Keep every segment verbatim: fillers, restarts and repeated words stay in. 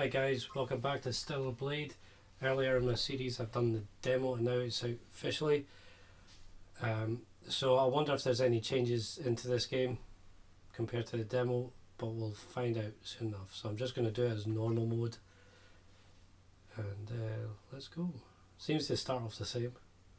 Hi guys, welcome back to Still a Blade. Earlier in the series I've done the demo and now it's out officially. Um, so I wonder if there's any changes into this game compared to the demo, but we'll find out soon enough. So I'm just going to do it as normal mode. And uh, let's go. Seems to start off the same.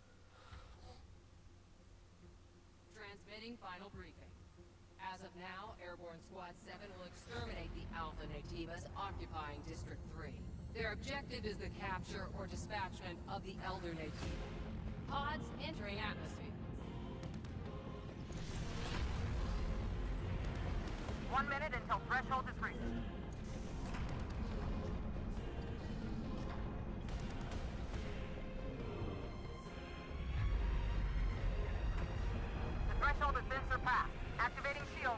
Transmitting final briefing. As of now, Airborne Squad seven will exterminate the Alpha Nativas occupying District three. Their objective is the capture or dispatchment of the Elder Nativa. Pods entering atmosphere. One minute until threshold is reached. The threshold has been surpassed. Activating shield.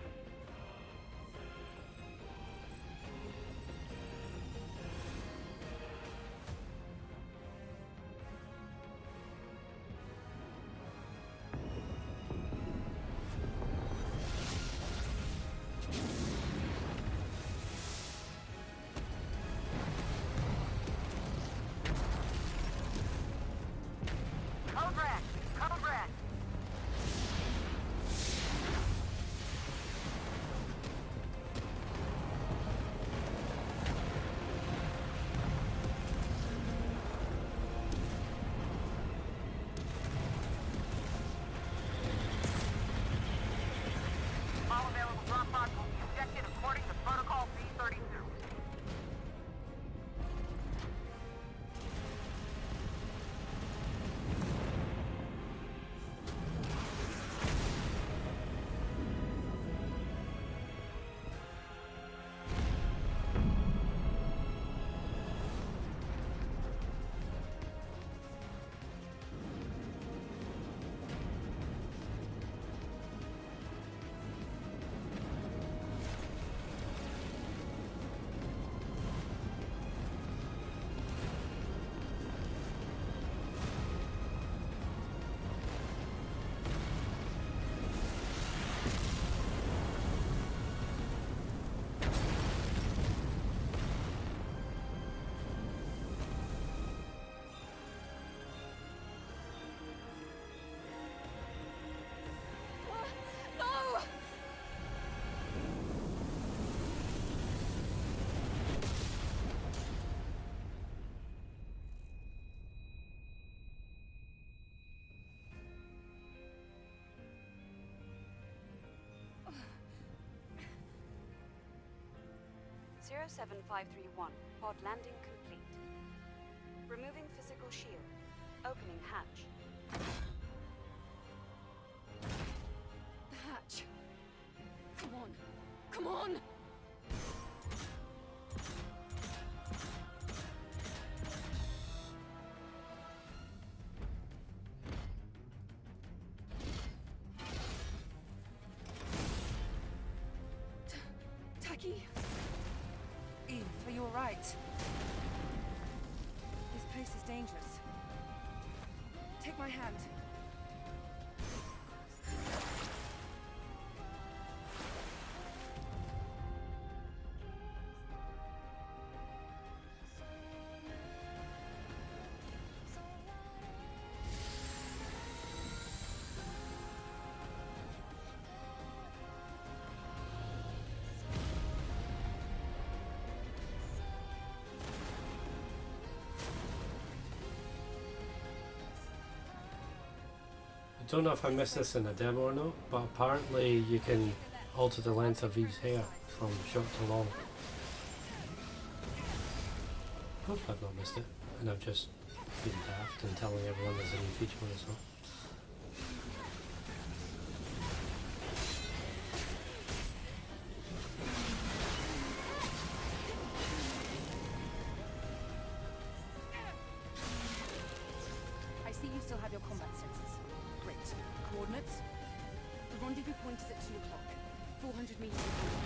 Code red! Code red! All available drop pods will be ejected according to Protocol B thirty-two. No! zero seven five three one, pod landing complete. Removing physical shield. Opening hatch. The hatch. Come on. Come on! T- Taki? Eve, are you alright? This place is dangerous. Take my hand. I don't know if I missed this in the demo or not, but apparently you can alter the length of Eve's hair from short to long. Hope I've not missed it, and I've just been daft and telling everyone there's a new feature on this one. I see you still have your combat sensors. Great. Coordinates? The rendezvous point is at two o'clock. four hundred meters.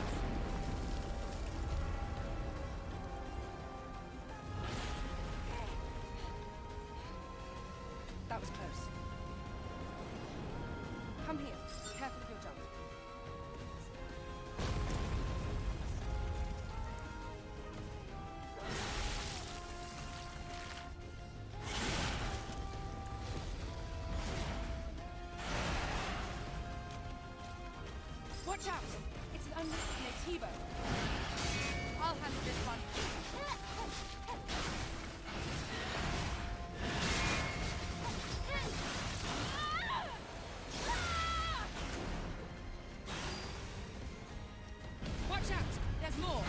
That was close. Come here. Careful of your jump. Watch out! It's an unlisted Nativo. I'll handle this one. Watch out! There's more!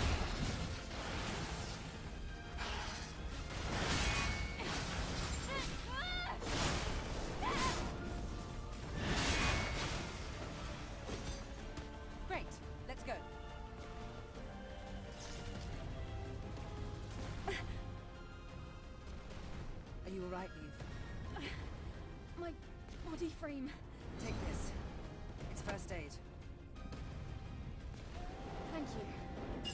Great, let's go. Are you alright, Eve? My body frame. Take this. It's first aid. Thank you.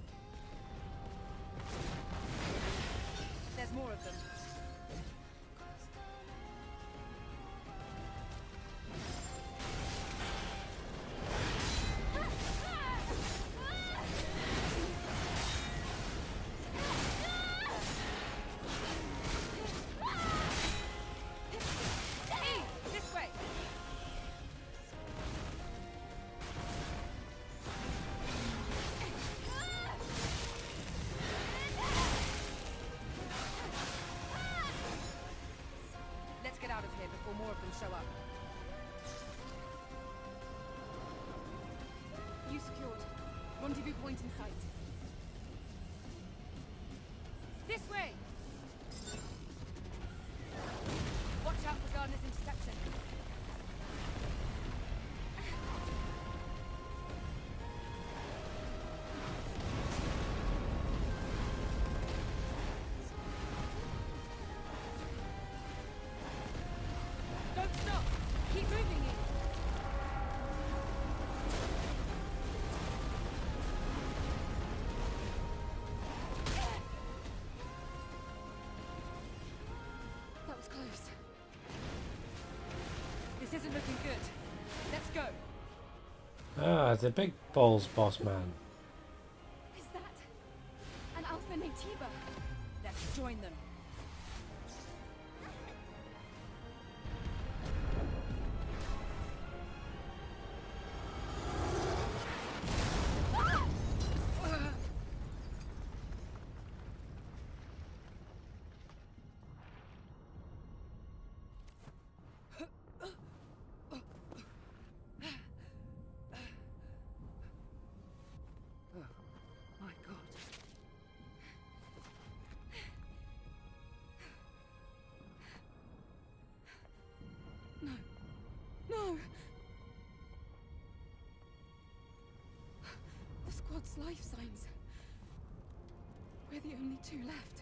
There's more of them. Eve, this way. Let's get out of here before more of them show up. You secured. Rendezvous point in sight. This way! Watch out for Gardner's interception. Don't stop! Keep moving, Eve. That was close. This isn't looking good. Let's go. Ah, the big balls boss man. Is that an Alpha Nativo? Let's join them. My God. No! The squad's life signs. We're the only two left.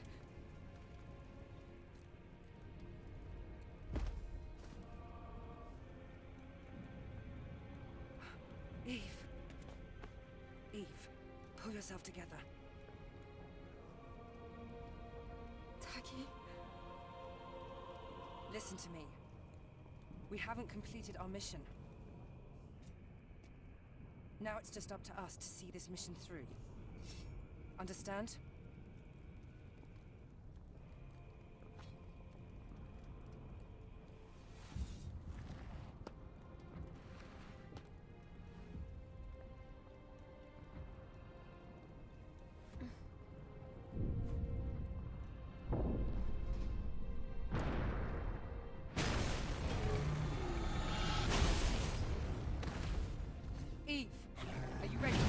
Eve. Eve, pull yourself together. Taki? Listen to me. We haven't completed our mission. Now it's just up to us to see this mission through. Understand? Eve, are you ready?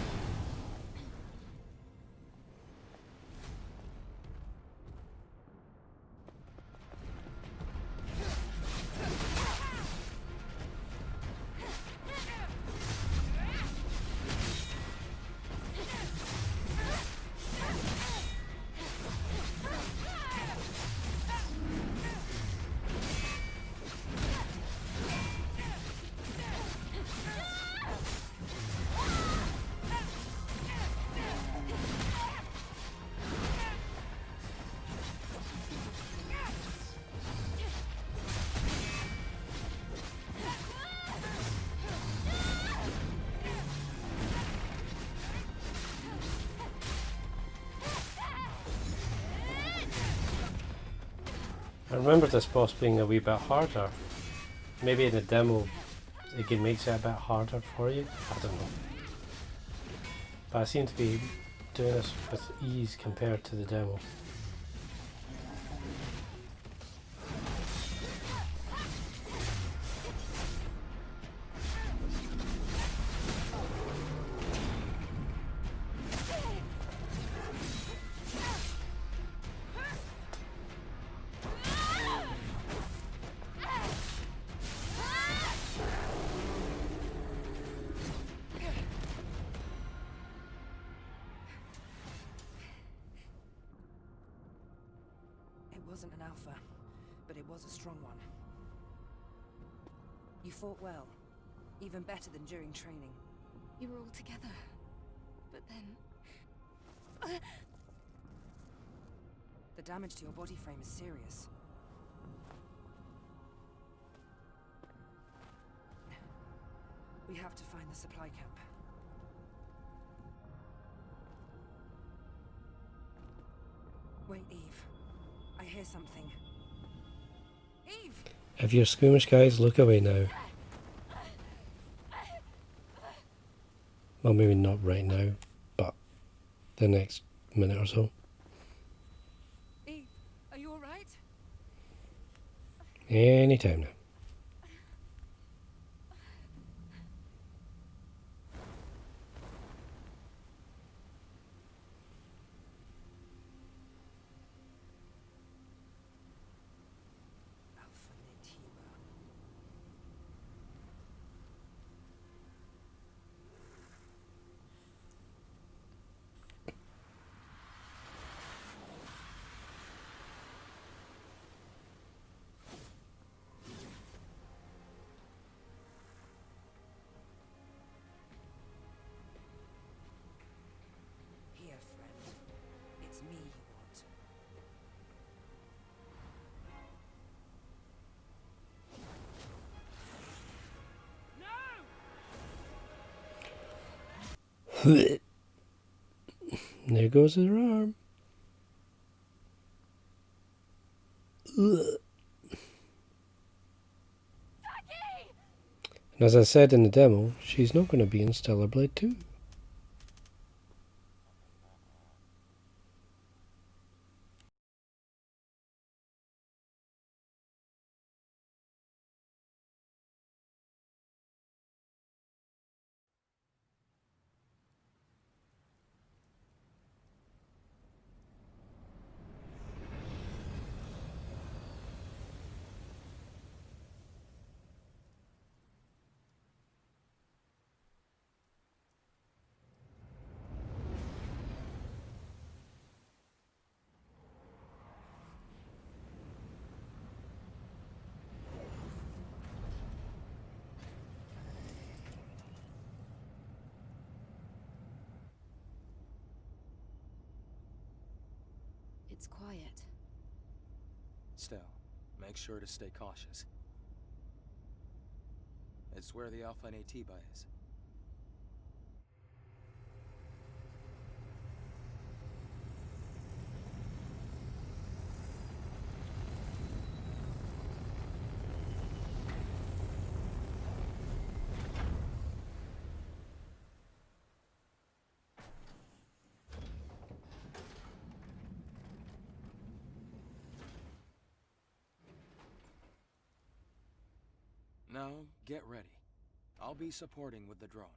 I remember this boss being a wee bit harder. Maybe in the demo it makes it a bit harder for you. I don't know. but I seem to be doing this with ease compared to the demo. It wasn't an alpha, but it was a strong one. You fought well, even better than during training. You were all together. But then... The damage to your body frame is serious. We have to find the supply camp. Wait, Eve. I hear something. Eve! If you're squeamish, guys, look away now. Well, maybe not right now, but the next minute or so. Eve, are you alright? Anytime now. Here, friend. It's me you want. There goes her arm. Ugh. And as I said in the demo, she's not going to be in Stellar Blade two. It's quiet. Still, make sure to stay cautious. It's where the Alpha Natiba is. Now, get ready. I'll be supporting with the drone.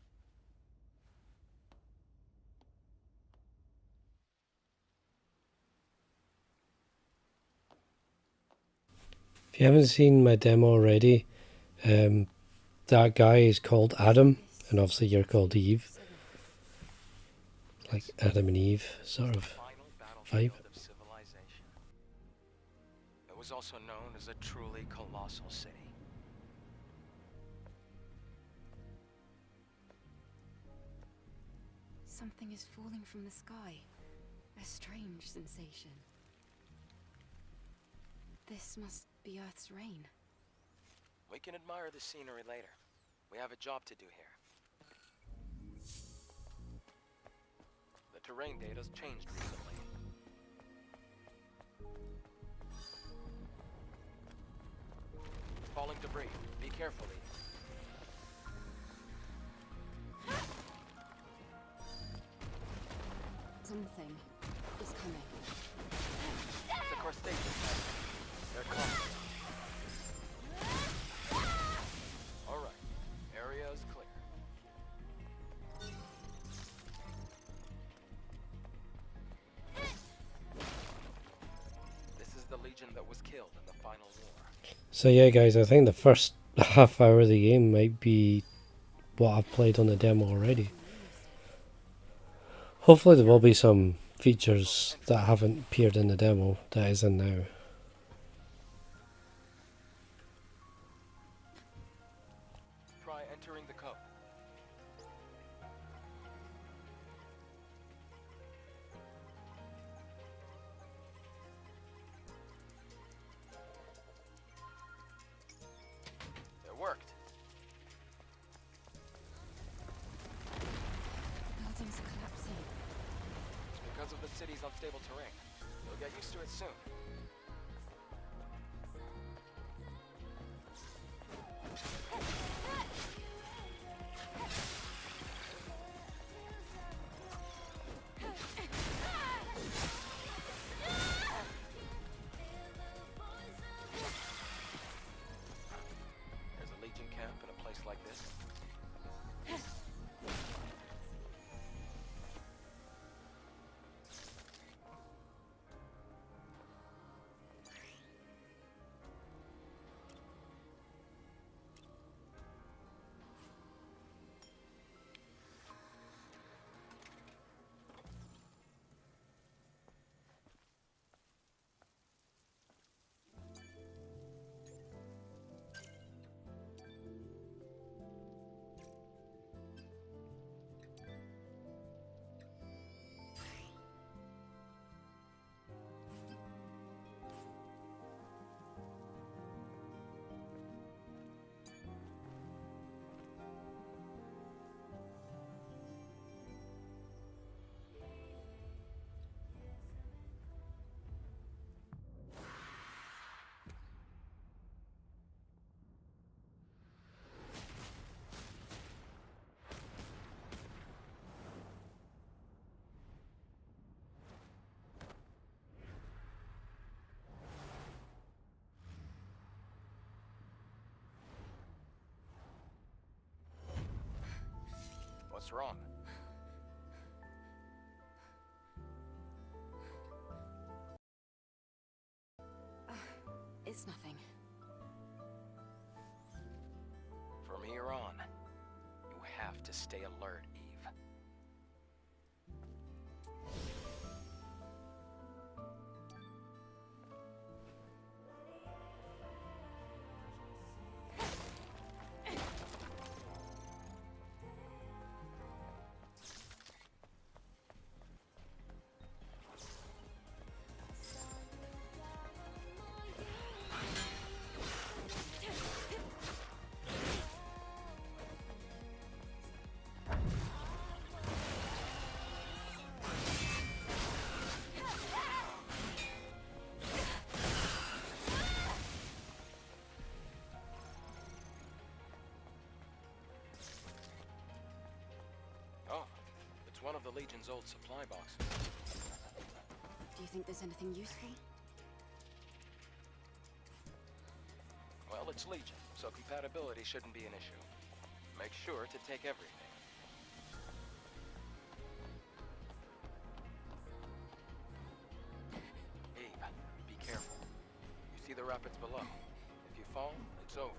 If you haven't seen my demo already, um, that guy is called Adam, and obviously you're called Eve. Like Adam and Eve sort of vibe. Of civilization. It was also known as a truly colossal city. Something is falling from the sky. A strange sensation. This must be Earth's rain. We can admire the scenery later. We have a job to do here. The terrain data's changed recently. Falling debris. Be careful, Eve. Something is coming. The crustaceans. They're coming. Alright. Area is clear. This is the Legion that was killed in the final war. So yeah guys, I think the first half hour of the game might be what I've played on the demo already. Hopefully there will be some features that haven't appeared in the demo that is in now. Try entering the code. It worked. Buildings are collapsing. Because of the city's unstable terrain. You'll get used to it soon. There's a Legion camp in a place like this. What's wrong? It's nothing. From here on, you have to stay alert, Eve. Oh, it's one of the Legion's old supply boxes. Do you think there's anything useful? Well, it's Legion, so compatibility shouldn't be an issue. Make sure to take everything. Eve, be careful. You see the rapids below. If you fall, it's over.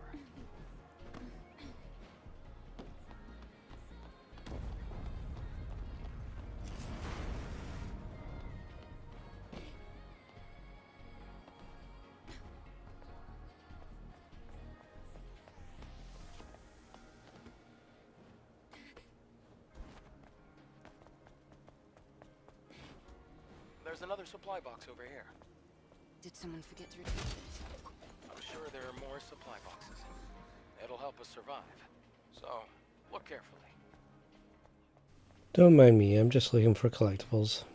There's another supply box over here. Did someone forget to retrieve it? I'm sure there are more supply boxes. It'll help us survive. So, look carefully. Don't mind me, I'm just looking for collectibles.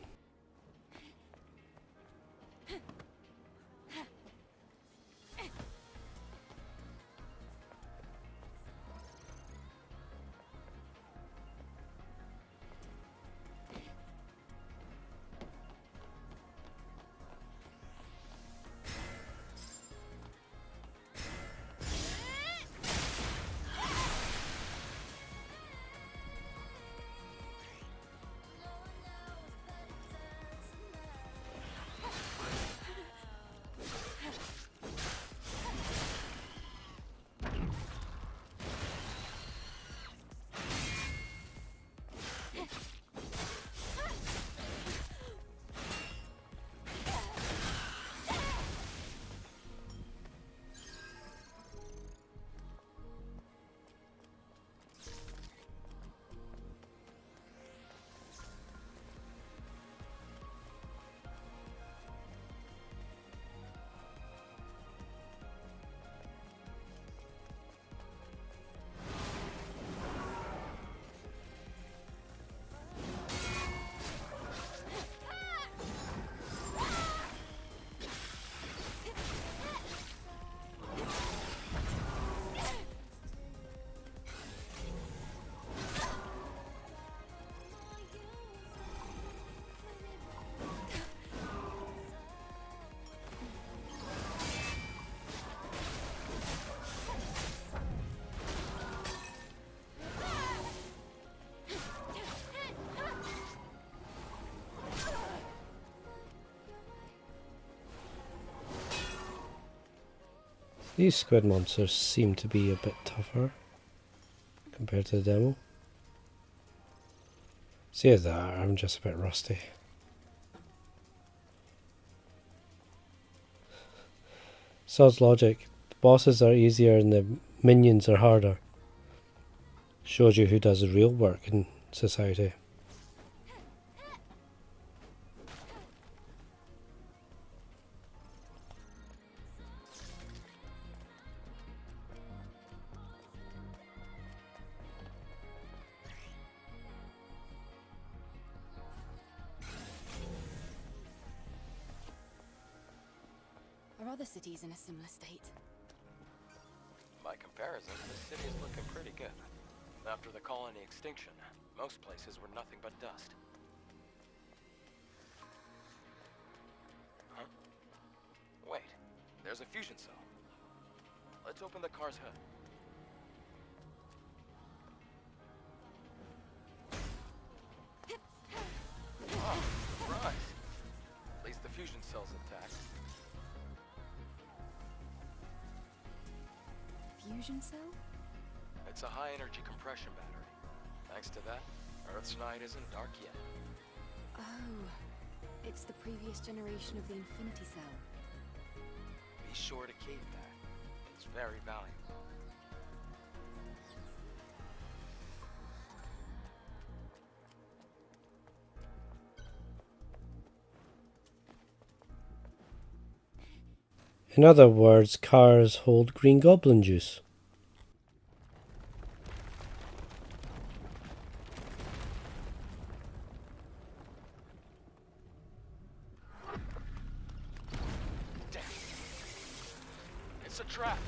These squid monsters seem to be a bit tougher compared to the demo. See as that, I'm just a bit rusty. Sod's logic. The bosses are easier and the minions are harder. Shows you who does the real work in society. Are other cities in a similar state? By comparison, this city is looking pretty good. After the colony extinction, most places were nothing but dust. Huh? Wait, there's a fusion cell. Let's open the car's hood. Oh, surprise! At least the fusion cell's intact. Fusion cell? It's a high-energy compression battery. Thanks to that, Earth's night isn't dark yet. Oh, it's the previous generation of the Infinity Cell. Be sure to keep that. It's very valuable. In other words, cars hold Green Goblin juice. Damn. It's a trap.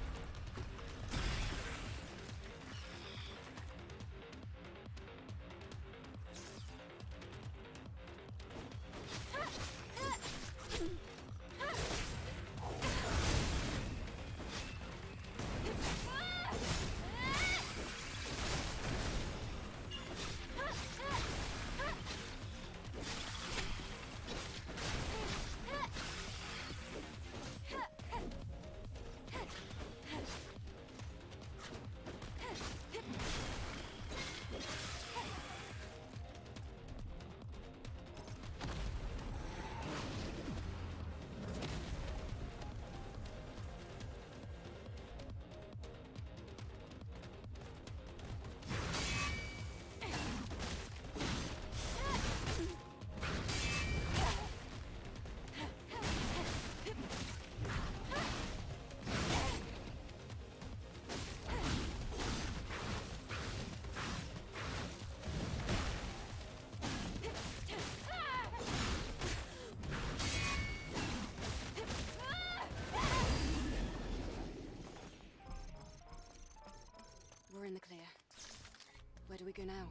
We're in the clear. Where do we go now?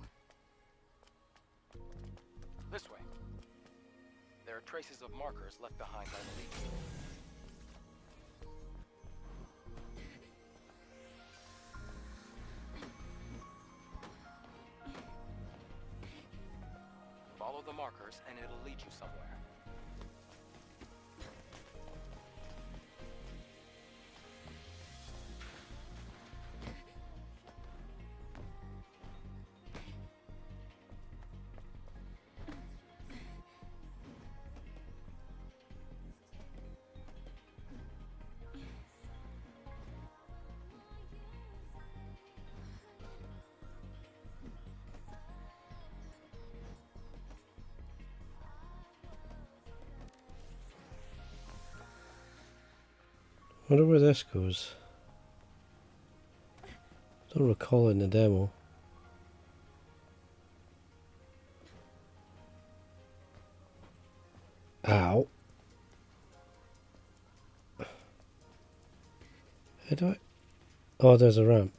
This way. There are traces of markers left behind by the leak. Follow the markers and it'll lead you somewhere. Wonder where this goes. Don't recall it in the demo. Ow. How do I? Oh, there's a ramp.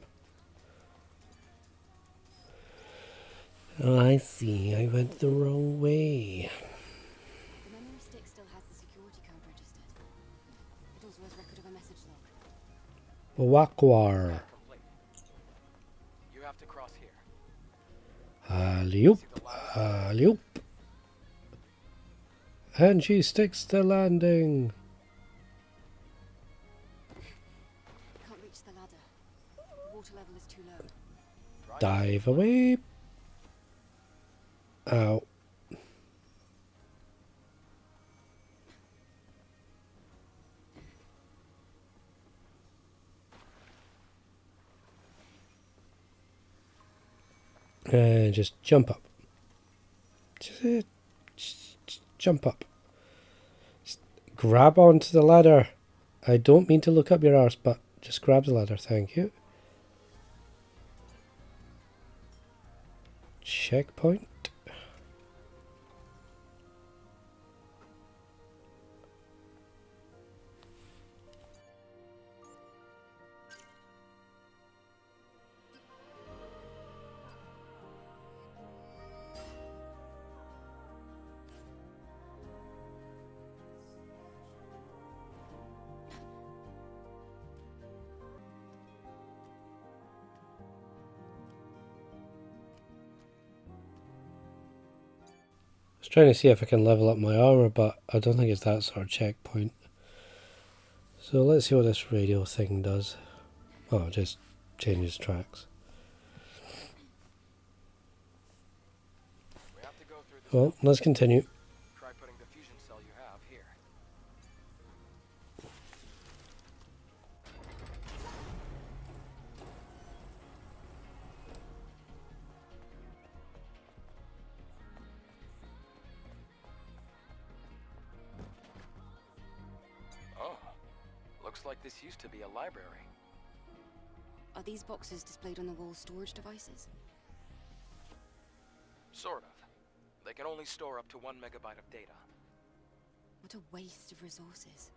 Oh, I see. I went the wrong way. The memory stick still has the security code registered. It also has record of a message log. Wakwar. Complete. You have to cross here. Alley-oop. Alley-oop. And she sticks the landing. the ladder. The water level is too low. Dive away. Ow. Uh, just jump up. Just, uh, just, just jump up. Just grab onto the ladder. I don't mean to look up your arse, but just grab the ladder, thank you. Checkpoint. I was trying to see if I can level up my armor, but I don't think it's that sort of checkpoint. So let's see what this radio thing does. Oh, it just changes tracks. We have to go through this. Well, let's continue. Try putting the fusion cell you have here. Oh, looks like this used to be a library. Are these boxes displayed on the wall storage devices? Sort of. They can only store up to one megabyte of data. What a waste of resources.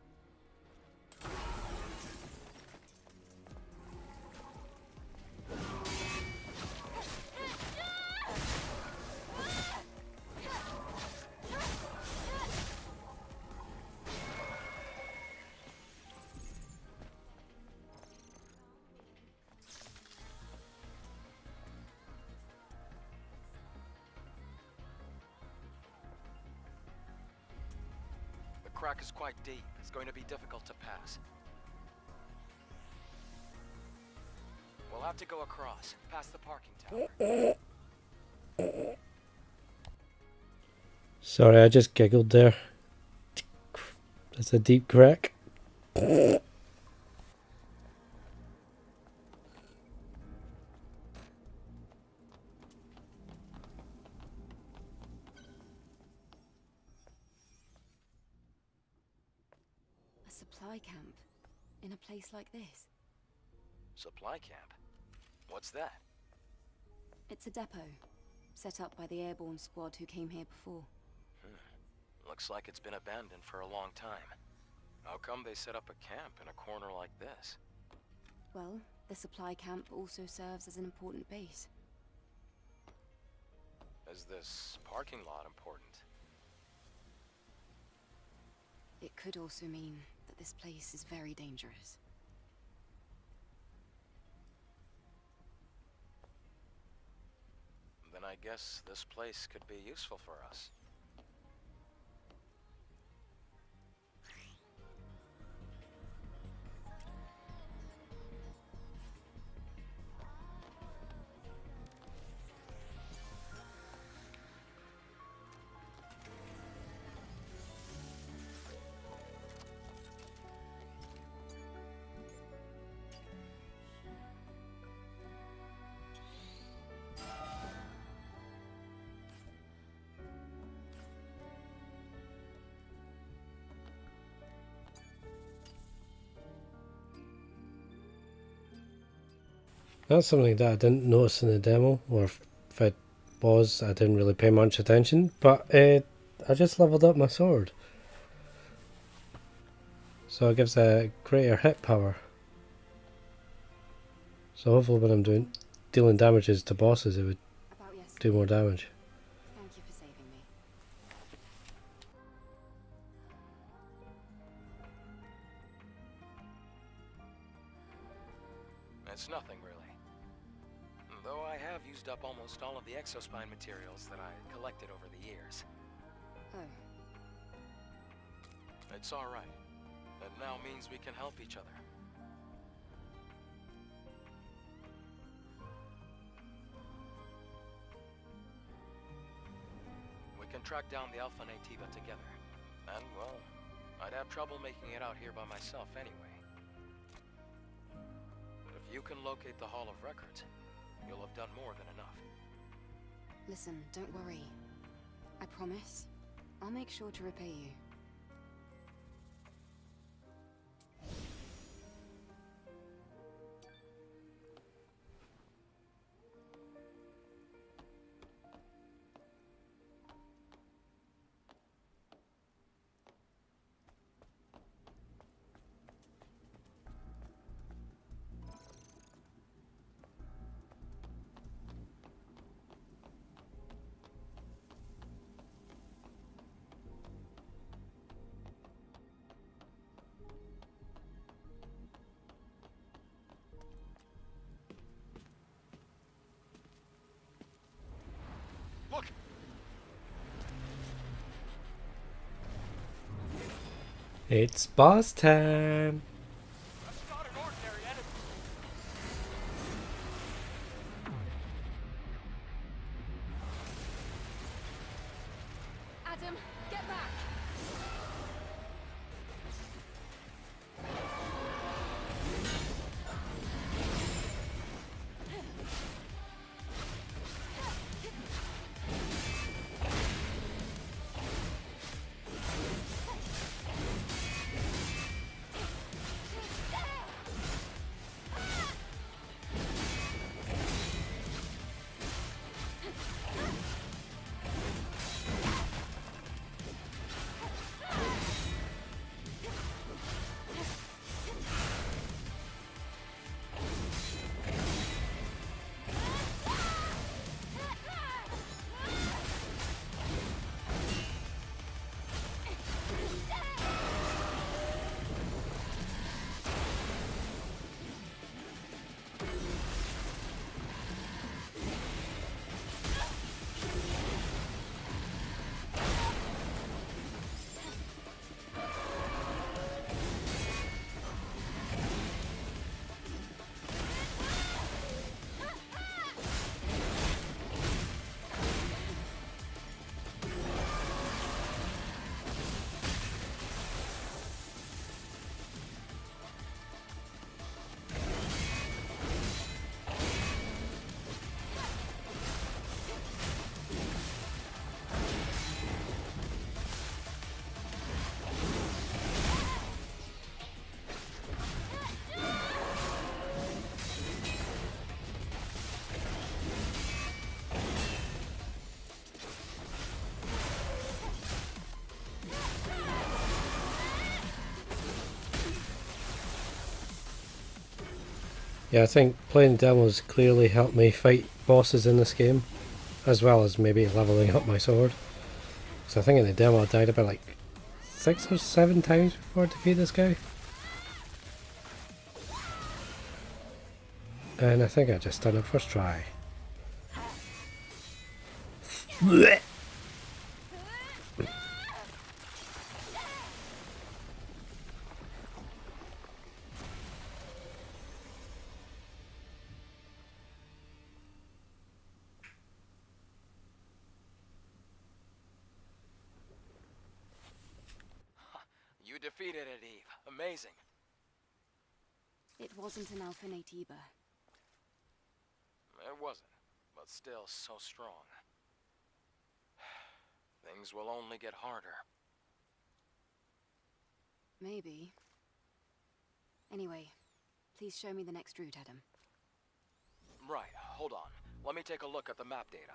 The crack is quite deep. It's going to be difficult to pass. We'll have to go across, past the parking tower. Sorry, I just giggled there. That's a deep crack. A supply camp in a place like this. Supply camp? What's that? It's a depot set up by the airborne squad who came here before. Hmm. Looks like it's been abandoned for a long time. How come they set up a camp in a corner like this? Well, the supply camp also serves as an important base. Is this parking lot important? It could also mean that this place is very dangerous. Then I guess this place could be useful for us. That's something that I didn't notice in the demo, or if it was, I didn't really pay much attention, but uh, I just leveled up my sword. So it gives a greater hit power. So hopefully when I'm doing dealing damages to bosses, it would About yesterday. do more damage. Thank you for saving me. It's nothing, really. Though I have used up almost all of the exospine materials that I collected over the years. Oh, It's alright. It now means we can help each other. can track down the Alpha Nativa together. And, well, I'd have trouble making it out here by myself anyway. If you can locate the Hall of Records, you'll have done more than enough. Listen, don't worry. I promise, I'll make sure to repay you. Look! It's boss time! That's not an ordinary enemy. Adam, get back! Yeah, I think playing demos clearly helped me fight bosses in this game, as well as maybe leveling up my sword. So I think in the demo I died about like six or seven times before I defeat this guy. And I think I just done it first try. You defeated it, Eve. Amazing. It wasn't an Alpha Nativa. It wasn't, but still so strong. Things will only get harder. Maybe. Anyway, please show me the next route, Adam. Right, hold on. Let me take a look at the map data.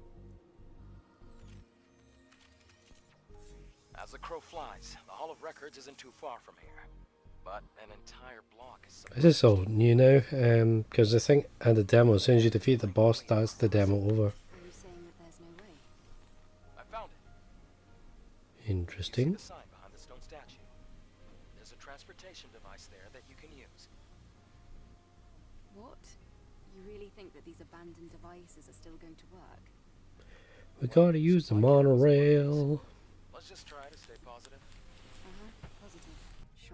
As the crow flies, the Hall of Records isn't too far from here. But an entire block is... This is all new now, um, because I think at the demo, as soon as you defeat the boss, that's the demo over. Are you saying that there's no way? I found it. Interesting. You see the sign behind the stone statue? There's a transportation device there that you can use. What? You really think that these abandoned devices are still going to work? We gotta use the monorail. Let's just try to stay positive. Uh-huh, positive. Sure.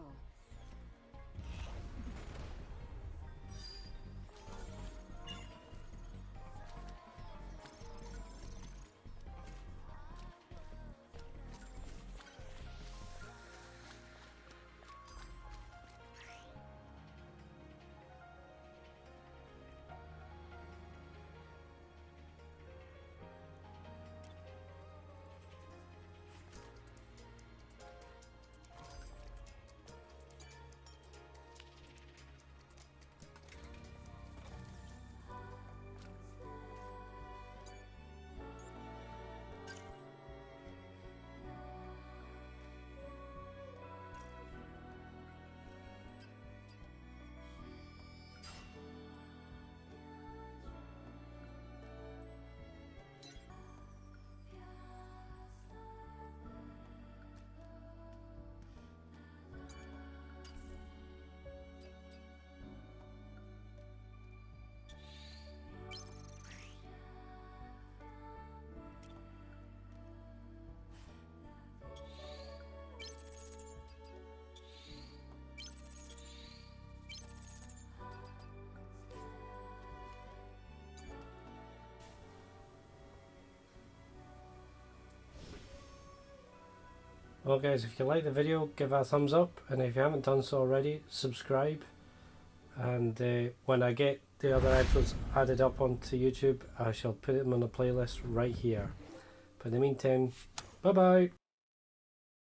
Well guys, if you like the video, give it a thumbs up, and if you haven't done so already, subscribe. And uh, when I get the other episodes added up onto YouTube, I shall put them on a playlist right here. But in the meantime, bye bye!